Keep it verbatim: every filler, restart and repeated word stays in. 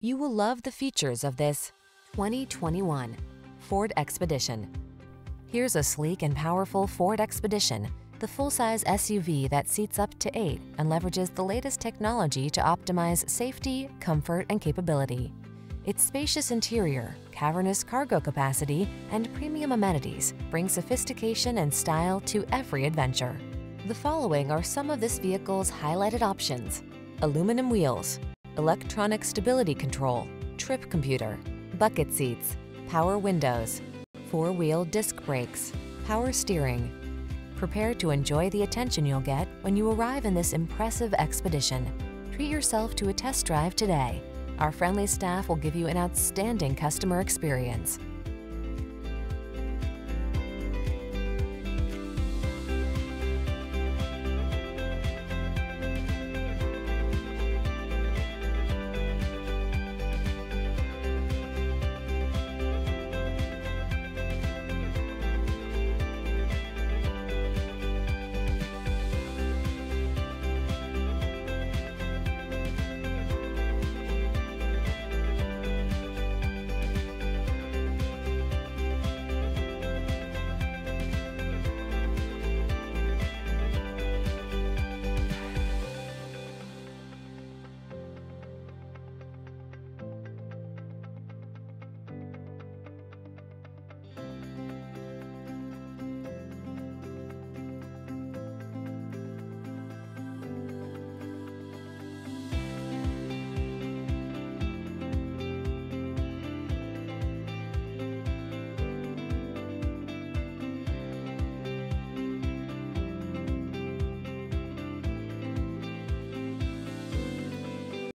You will love the features of this twenty twenty-one Ford Expedition. Here's a sleek and powerful Ford Expedition, the full-size S U V that seats up to eight and leverages the latest technology to optimize safety, comfort, and capability. Its spacious interior, cavernous cargo capacity, and premium amenities bring sophistication and style to every adventure. The following are some of this vehicle's highlighted options: aluminum wheels, electronic stability control, trip computer, bucket seats, power windows, four-wheel disc brakes, power steering. Prepare to enjoy the attention you'll get when you arrive in this impressive Expedition. Treat yourself to a test drive today. Our friendly staff will give you an outstanding customer experience.